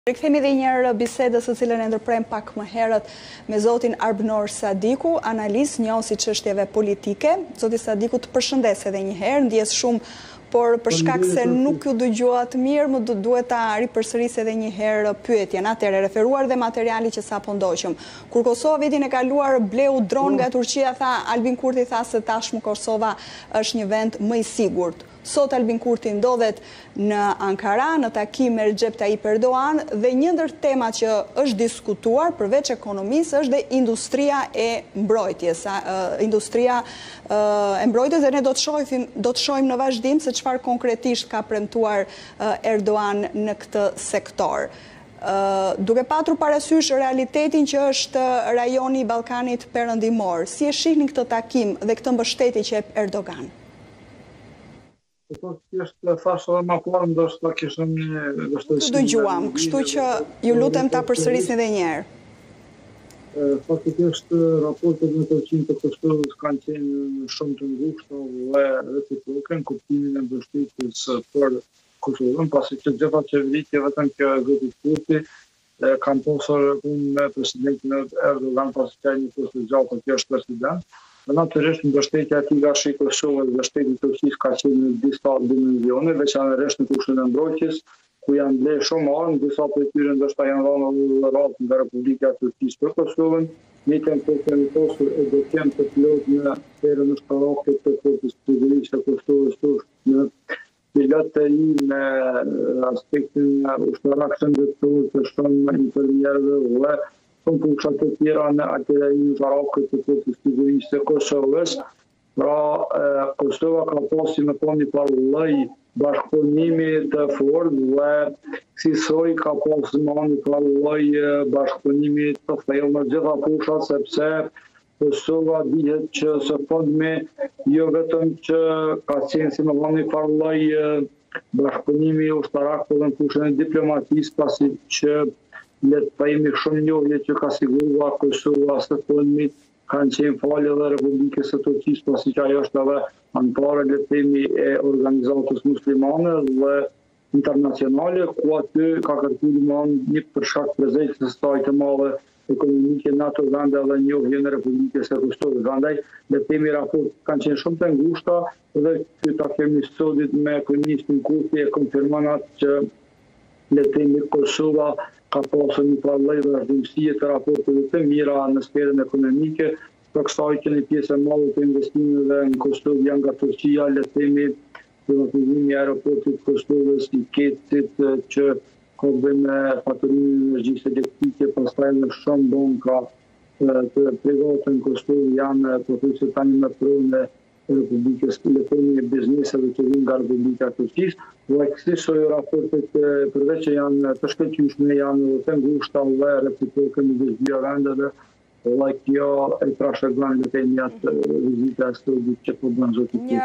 Rikthemi dhe njërë bisedës së cilën e ndërprem pak më herët me zotin Arbnor Sadiku, analist njohësi çështjeve politike. Zoti Sadiku, të përshëndes edhe një herë, ndjes shumë, por për shkak se nuk ju dëgjohat mirë, më duhet ta ripërsëris edhe një herë pyetjen. Atëherë, referuar dhe materiali që sapo ndoqëm. Kur Kosova vitin e kaluar bleu dron nga Turqia, tha Albin Kurti tha se tashmë Kosova është një vend më i sigurt. Sot Albin Kurti ndodhet në Ankara, në takim me Recep Tayyip Erdogan, dhe një ndër temat që është diskutuar përveç ekonomisë është dhe industria e mbrojtjes. Industria e mbrojtjes, dhe ne do të shohim në vazhdim se çfarë konkretisht ka premtuar Erdogan në këtë sektor. Duke patur parasysh realitetin që është rajoni i Ballkanit Perëndimor, si e shihni këtë takim dhe këtë mbështetje që jep Erdogan? Të thash edhe më parë, ndoshta kishim një vështirësi. Të dëgjuam, kështu që ju lutem ta përsërisni edhe një herë. Faktikisht raportet me Turqinë të Kosovës kanë qenë shumë të ngushta dhe reciproke në kuptimin e mbështetjes për Kosovën, pasi që gjitha qeveritje vetëm që zoti Kurti kanë pasur unë me presidentin Erdogan, pasi që ai një kohë gjatë që është president. Natyrisht mbështetja e tij nga shi Kosovës dhe mbështetja e Turqisë ka qenë në disa dimensione, veçanërisht në kushtin e mbrojtjes, ku janë blerë shumë armë, disa prej tyre ndoshta janë dhënë rahat nga Republika e Turqisë për Kosovën, njëtën të pasur e do të jenë të plot në sferën ushtarake të forcës sigurisë të Kosovës në pilotë me aspektin ushtarak shëndetësor të shumë infermierëve dhe shumë pushat të tjera në artillerinë ushtarake të forcës sigurisë të Kosovës. Pra, Kosova ka pasi me një lloj bashkëpunimi të fortë dhe kësaj ka pasur një lloj bashkëpunimi të thellë në gjitha pushat, sepse Kosova dihet që së fundmi jo vetëm që ka qenë si me një lloj bashkëpunimi ushtarak, por në fushën e diplomacisë, pasi që le të themi shumë njohje që ka siguruar Kosova së fundmi kanë qenë falë dhe Republikës së Turqisë, pasi që ajo është edhe anëtare le të themi e organizatës muslimane dhe internacionale, ku aty ka kërkuar një për shkak prezencës së saj të madhe ekonomike në ato vende dhe njohje në Republikën e Kosovës. Prandaj le të themi raportet kanë qenë shumë të ngushta dhe ky takim i sodit me kryeministin Kurti e konfirmon atë që le të themi Kosova ka pasur një lloj vazhdimësie të raporteve të mira në sferën ekonomike, për kësaj që një pjesë e madhe të investimeve në Kosovë janë nga Turqia, le të themi privatizimi i aeroportit Kosovës, i Ketit që ka bënë me faturimin e energjisë elektrike, pastaj në shumë banka të private në Kosovë janë pothuajse tani më pronë Republikës le të themi bizneseve që vijnë nga Republika e Turqisë, dhe këto raportet përveç që janë të shkëlqyeshme, janë të ngushta dhe reciproke në dy vendeve, dhe kjo e trashëgon le të themi atë vizita e studit që po bën zoti.